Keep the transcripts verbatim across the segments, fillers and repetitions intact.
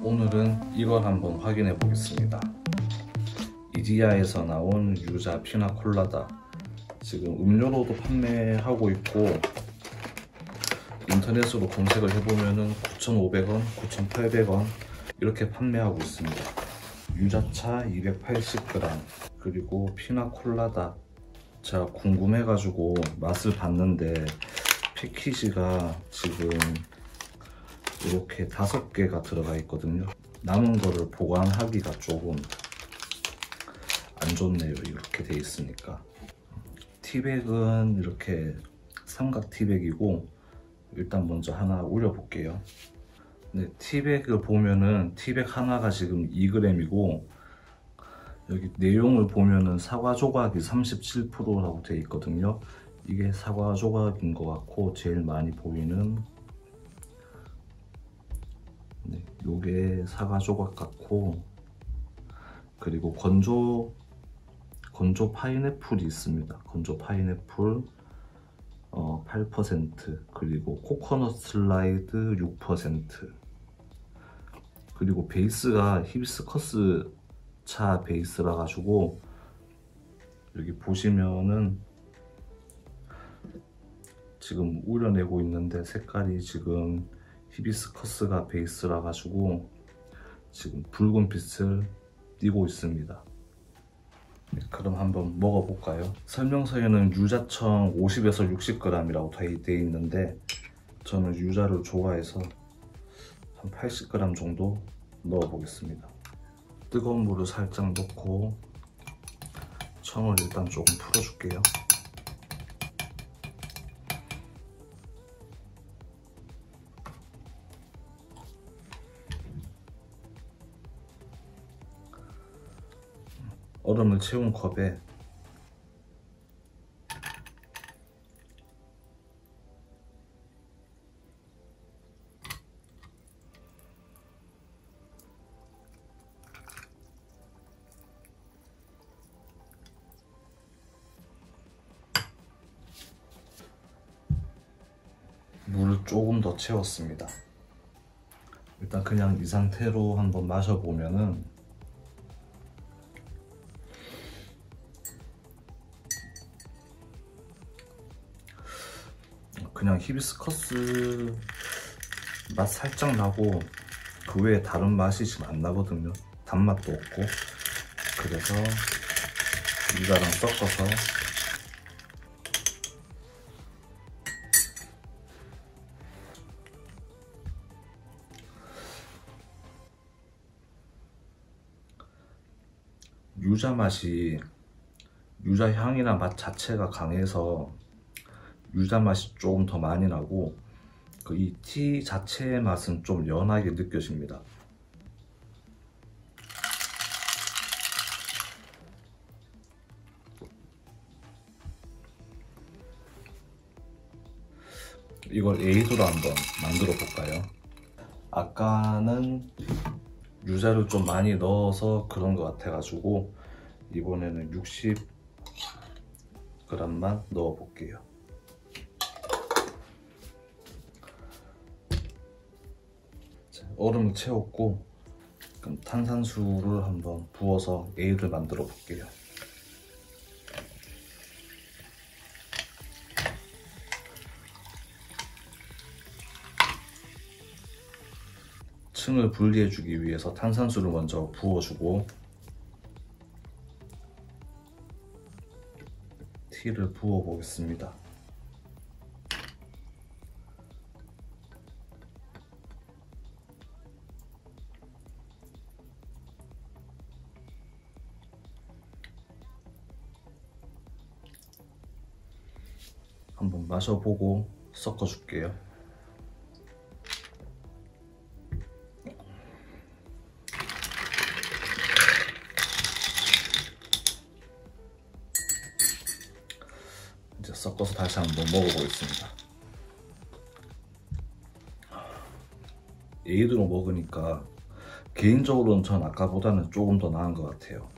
오늘은 이걸 한번 확인해 보겠습니다. 이디야에서 나온 유자 피나콜라다. 지금 음료로도 판매하고 있고 인터넷으로 검색을 해보면은 구천오백 원, 구천팔백 원 이렇게 판매하고 있습니다. 유자차 이백팔십 그램 그리고 피나콜라다. 제가 궁금해가지고 맛을 봤는데 패키지가 지금 이렇게 다섯 개가 들어가 있거든요. 남은 거를 보관하기가 조금 안 좋네요. 이렇게 돼 있으니까. 티백은 이렇게 삼각 티백이고, 일단 먼저 하나 우려 볼게요. 네, 티백을 보면은 티백 하나가 지금 이 그램이고 여기 내용을 보면은 사과 조각이 삼십칠 퍼센트라고 돼 있거든요. 이게 사과 조각인 것 같고, 제일 많이 보이는 네, 요게 사과 조각 같고, 그리고 건조 건조 파인애플이 있습니다. 건조 파인애플 어, 팔 퍼센트, 그리고 코코넛 슬라이드 육 퍼센트, 그리고 베이스가 히비스커스 차 베이스라 가지고 여기 보시면은 지금 우려내고 있는데 색깔이 지금 히비스커스가 베이스라 가지고 지금 붉은 빛을 띠고 있습니다. 네, 그럼 한번 먹어볼까요? 설명서에는 유자청 오십에서 육십 그램이라고 되어 있는데 저는 유자를 좋아해서 한 팔십 그램 정도 넣어 보겠습니다. 뜨거운 물을 살짝 넣고 청을 일단 조금 풀어줄게요. 얼음을 채운 컵에 물을 조금 더 채웠습니다. 일단 그냥 이 상태로 한번 마셔보면은 그냥 히비스커스 맛 살짝 나고 그 외에 다른 맛이 지금 안 나거든요. 단맛도 없고. 그래서 유자랑 섞어서 유자 맛이, 유자 향이나 맛 자체가 강해서 유자 맛이 조금 더 많이 나고, 그 이 티 자체의 맛은 좀 연하게 느껴집니다. 이걸 에이드로 한번 만들어 볼까요? 아까는 유자를 좀 많이 넣어서 그런 것 같아 가지고 이번에는 육십 그램만 넣어 볼게요. 얼음을 채웠고, 그럼 탄산수를 한번 부어서 에이드를 만들어 볼게요. 층을 분리해 주기 위해서 탄산수를 먼저 부어주고 티를 부어 보겠습니다. 한번 마셔보고 섞어줄게요. 이제 섞어서 다시 한번 먹어보겠습니다. 에이드로 먹으니까 개인적으로는 전 아까보다는 조금 더 나은 것 같아요.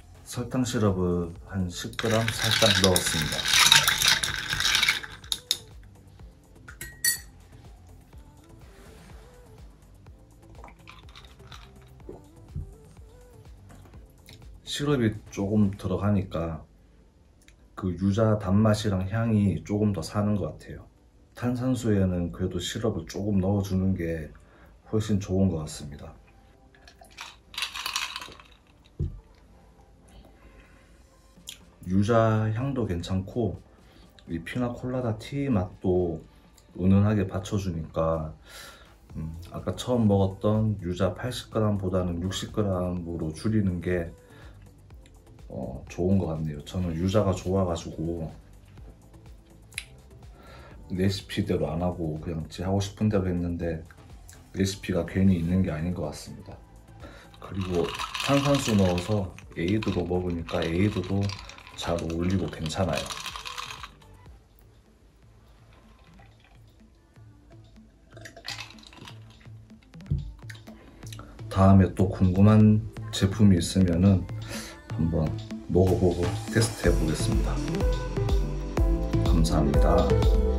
설탕 시럽을 한 십 그램 살짝 넣었습니다. 시럽이 조금 들어가니까 그 유자 단맛이랑 향이 조금 더 사는 것 같아요. 탄산수에는 그래도 시럽을 조금 넣어주는 게 훨씬 좋은 것 같습니다. 유자 향도 괜찮고 이 피나콜라다 티 맛도 은은하게 받쳐주니까 음, 아까 처음 먹었던 유자 팔십 그램 보다는 육십 그램으로 줄이는 게 어, 좋은 것 같네요. 저는 유자가 좋아가지고 레시피대로 안 하고 그냥 제 하고 싶은 대로 했는데 레시피가 괜히 있는 게 아닌 것 같습니다. 그리고 탄산수 넣어서 에이드로 먹으니까 에이드도 잘 어울리고 괜찮아요. 다음에 또 궁금한 제품이 있으면은 한번 먹어보고 테스트 해보겠습니다. 감사합니다.